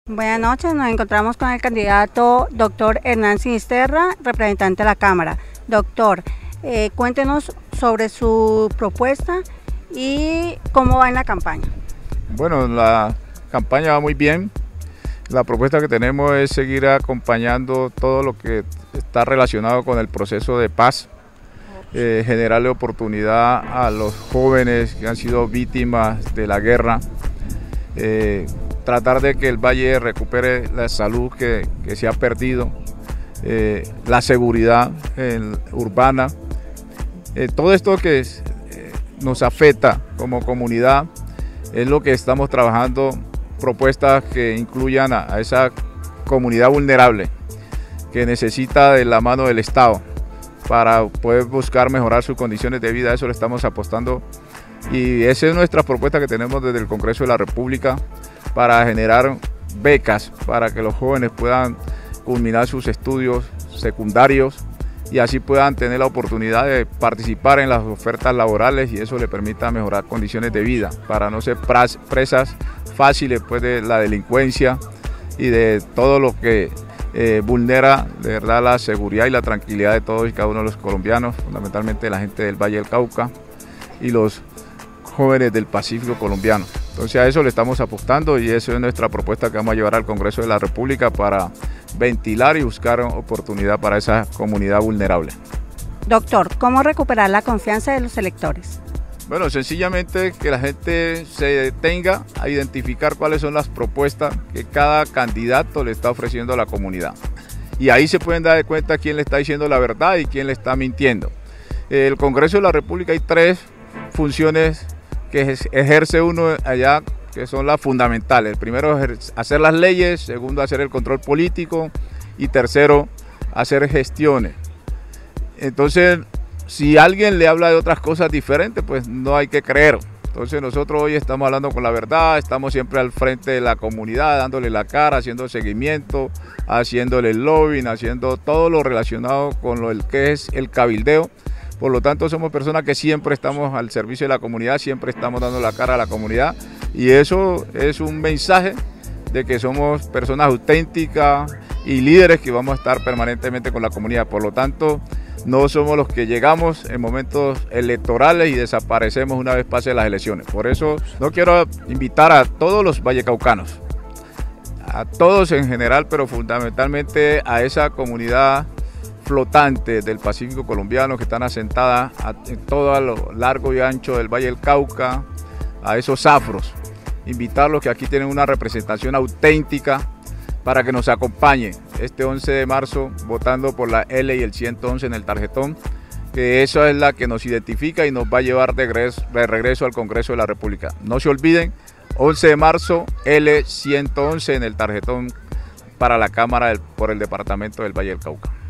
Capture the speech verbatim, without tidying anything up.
Buenas noches, nos encontramos con el candidato doctor Hernán Sinisterra, representante de la Cámara. Doctor, eh, cuéntenos sobre su propuesta y cómo va en la campaña. Bueno, la campaña va muy bien. La propuesta que tenemos es seguir acompañando todo lo que está relacionado con el proceso de paz, eh, generarle oportunidad a los jóvenes que han sido víctimas de la guerra, eh, tratar de que el Valle recupere la salud que, que se ha perdido, eh, la seguridad eh, urbana, eh, todo esto que es, eh, nos afecta como comunidad es lo que estamos trabajando, propuestas que incluyan a, a esa comunidad vulnerable que necesita de la mano del Estado para poder buscar mejorar sus condiciones de vida. A eso le estamos apostando y esa es nuestra propuesta que tenemos desde el Congreso de la República para generar becas para que los jóvenes puedan culminar sus estudios secundarios y así puedan tener la oportunidad de participar en las ofertas laborales y eso le permita mejorar condiciones de vida para no ser presas fáciles pues, de la delincuencia y de todo lo que eh, vulnera de verdad la seguridad y la tranquilidad de todos y cada uno de los colombianos, fundamentalmente la gente del Valle del Cauca y los jóvenes del Pacífico colombiano. Entonces a eso le estamos apostando y eso es nuestra propuesta que vamos a llevar al Congreso de la República para ventilar y buscar oportunidad para esa comunidad vulnerable. Doctor, ¿cómo recuperar la confianza de los electores? Bueno, sencillamente que la gente se detenga a identificar cuáles son las propuestas que cada candidato le está ofreciendo a la comunidad. Y ahí se pueden dar cuenta quién le está diciendo la verdad y quién le está mintiendo. El Congreso de la República hay tres funciones que ejerce uno allá, que son las fundamentales. El primero es hacer las leyes, segundo hacer el control político y tercero hacer gestiones. Entonces, si alguien le habla de otras cosas diferentes, pues no hay que creer. Entonces nosotros hoy estamos hablando con la verdad, estamos siempre al frente de la comunidad, dándole la cara, haciendo seguimiento, haciéndole el lobbying, haciendo todo lo relacionado con lo que es el cabildeo. Por lo tanto, somos personas que siempre estamos al servicio de la comunidad, siempre estamos dando la cara a la comunidad y eso es un mensaje de que somos personas auténticas y líderes que vamos a estar permanentemente con la comunidad. Por lo tanto, no somos los que llegamos en momentos electorales y desaparecemos una vez pasen las elecciones. Por eso no quiero invitar a todos los vallecaucanos, a todos en general, pero fundamentalmente a esa comunidad flotante del Pacífico colombiano que están asentadas en todo a lo largo y ancho del Valle del Cauca, a esos afros, invitarlos que aquí tienen una representación auténtica para que nos acompañen este once de marzo votando por la L y el ciento once en el tarjetón, que esa es la que nos identifica y nos va a llevar de regreso, de regreso al Congreso de la República. No se olviden, once de marzo, L ciento once en el tarjetón para la Cámara del, por el departamento del Valle del Cauca.